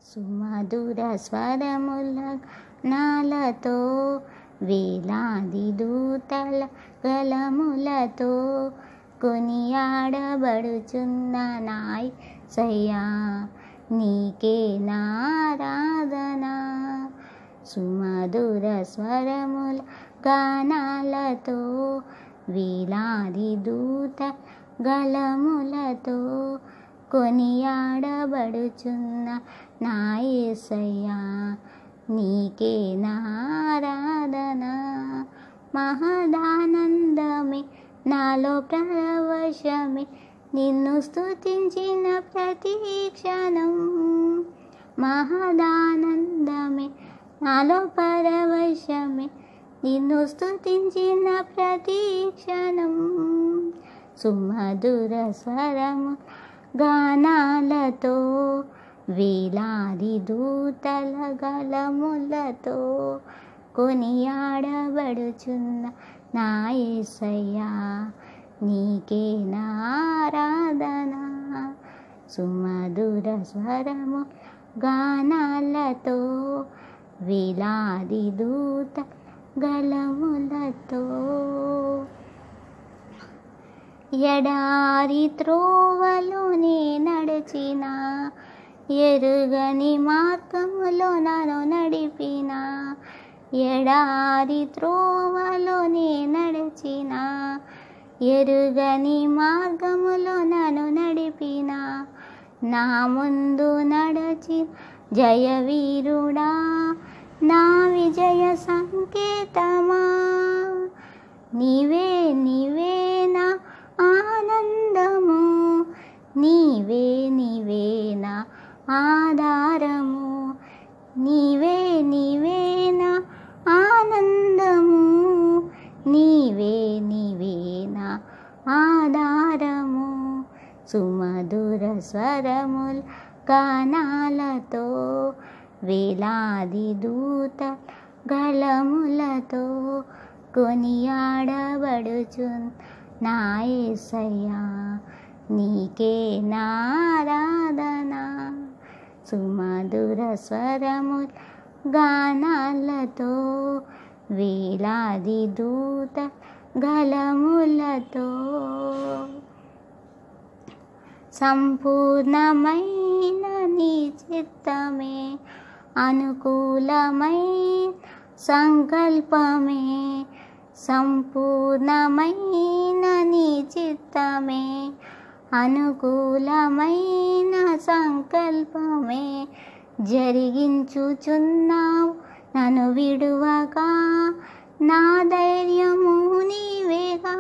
సుమధుర స్వరముల నాలతో వేలాది దూతల గలములతో కొనియాడబడుచున్న నాయసయ్యా నీకే నారాధన. సుమధుర స్వరముల గానాలతో వేలాది దూత గలములతో కొనియాడబడుచున్న నా యేసయ్యా నీకే నారాధన. మహదానందమే నాలో పరవశమే నిన్ను స్తుతించిన ప్రతి క్షణం. మహదానందమే నాలో పరవశమే నిన్ను స్తుతించిన ప్రతి క్షణం. సుమధుర స్వరము గానాలతో వేలాది దూతల గలములతో కొనియాడబడుచున్న నా యేసయ్యా నీకే నారాధన. సుమధుర స్వరము గానాలతో వేలాది దూత గలములతో ఎడారి త్రోవలోనే నడిచిన ఎరుగని మార్గములో నన్ను నడిపిన. ఎడారి త్రోవలోనే నడిచిన ఎరుగని మార్గములో నన్ను నడిపిన. నా ముందు నడచి జయవీరుడా నా విజయ సంకేతమా. నీవే నీవే నా ఆనందము, నీవే నీవే నా ఆధారము. నీవే నీవే నా ఆనందము, నీవే నీవే నా ఆధారము. సుమధుర స్వరముల గానాలతో వేలాది దూత గలములతో కొనియాడబడుచున్న నా యేసయ్యా నీకే నారాధన. సుమధుర స్వరముల గానాలతో వేలాది దూత గలములతో సంపూర్ణమైన నీ చిత్తమే అనుకూలమైన సంకల్పమే. సంపూర్ణమైన నీ చిత్తమే అనుకూలమైన సంకల్పమే జరిగించుచున్నావు నన్ను విడువక. నా ధైర్యము నీవేగా,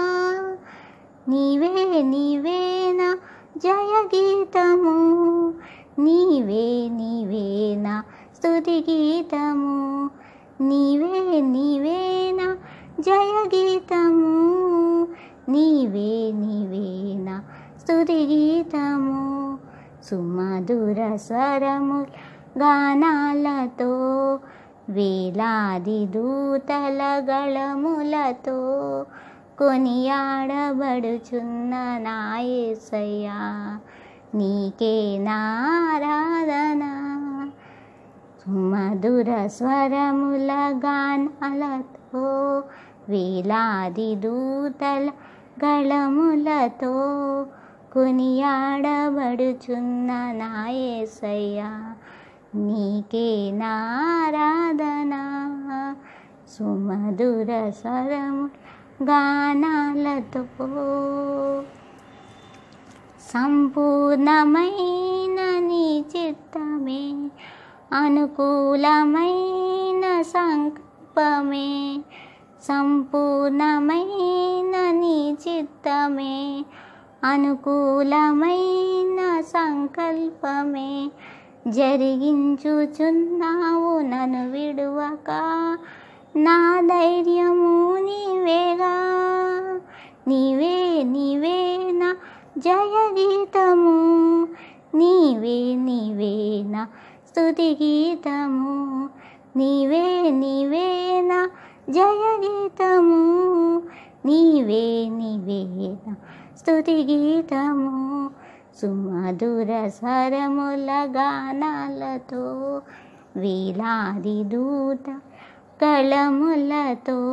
నీవే నీవే నా జయ గీతము, నీవే నీవే నా స్తుతి గీతము. నీవే నీవే నా జయ గీతము, నీవే నీవే నా స్తుతి గీతము. సుమధుర స్వరముల గానాలతో వేలాది దూతల గళములతో కొనియాడబడుచున్న నా యేసయ్యా నీకే నారాధన. సుమధుర స్వరముల గానాలతో వేలాది దూతల గళములతో కొనియాడబడుచున్న నా యేసయ్యా నీకే నారాధన. సుమధుర స్వరముల గానాలతో సంపూర్ణమైన నీ చిత్తమే అనుకూలమైన సంకల్పమే. సంపూర్ణమైన నీ చిత్తమే అనుకూలమైన సంకల్పమే జరిగించుచున్నావు నన్ను విడువక. నా ధైర్యము నీవేగా, నీవే నీవే నా జయ గీతము, నీవే నీవే నా స్తుతి గీతము. నీవే నీవే నా జయ గీతము, నీవే నీవే నా స్తుతి గీతము. సుమధుర స్వరముల గానాలతో వేలాది దూత కళములతో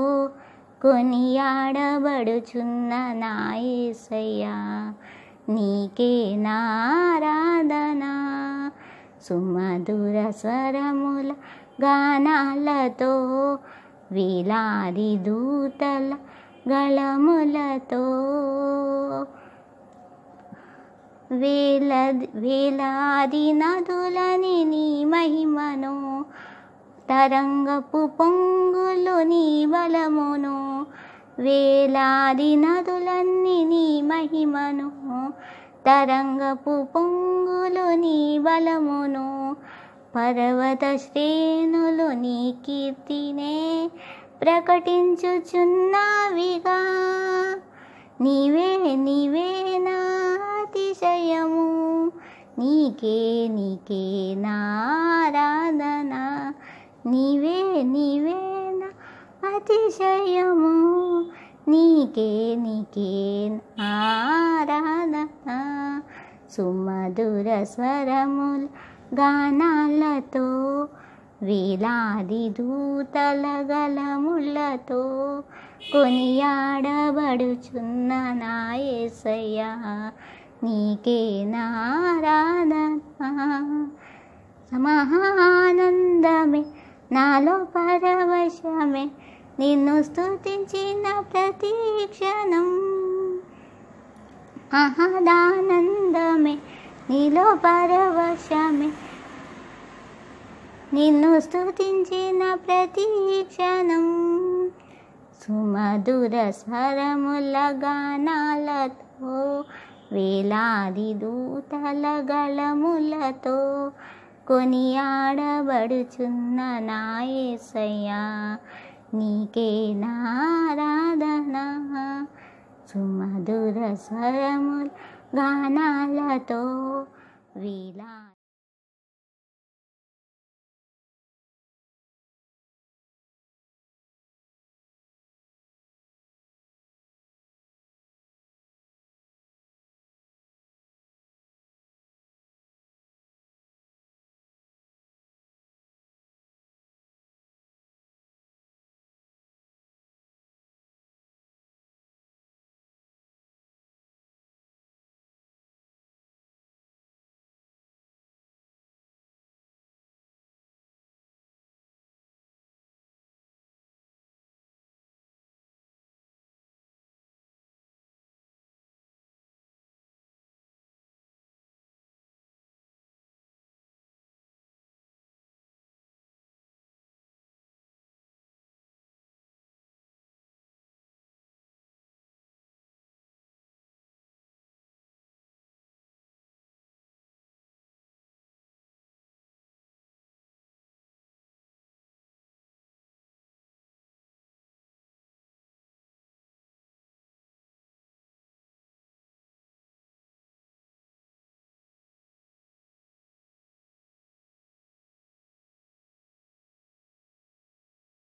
కొనియాడబడుచున్న నా యేసయ్యా నీకే నారాధనా. సుమధుర స్వరముల గానాలతో వేలాది దూతల గళములతో వేలాది నదులని నీ మహిమను తరంగపు పొంగులు నీ బలమును. వేలాది నదులన్నీ నీ మహిమను తరంగపు పొంగులు నీ బలమును. పర్వత శ్రేణులు నీ కీర్తినే ప్రకటించుచున్నావిగా. నీవే నీవే నా అతిశయము నీకే నీకే నారాధనా. నీవే నీవే నా అతిశయము నీకే నీకే ఆరాధనా. సుమధుర స్వరముల గానాలతో వేలాది దూతల గళములతో కొనియాడబడుచున్న నా యేసయ్యా నీకే నారాధనా. మహానందమే నాలో పరవశమే నిన్ను స్తుతించిన ప్రతి క్షణం. మహదానందమే నీలో పరవశమే నిన్ను స్తుతించిన ప్రతి క్షణం. సుమధుర స్వరముల గానాలతో వేలాది దూతల గళములతో కొనియాడబడుచున్న నా యేసయ్యా నీకే నారాధనా. సుమధుర స్వరముల గానాలతో వేలా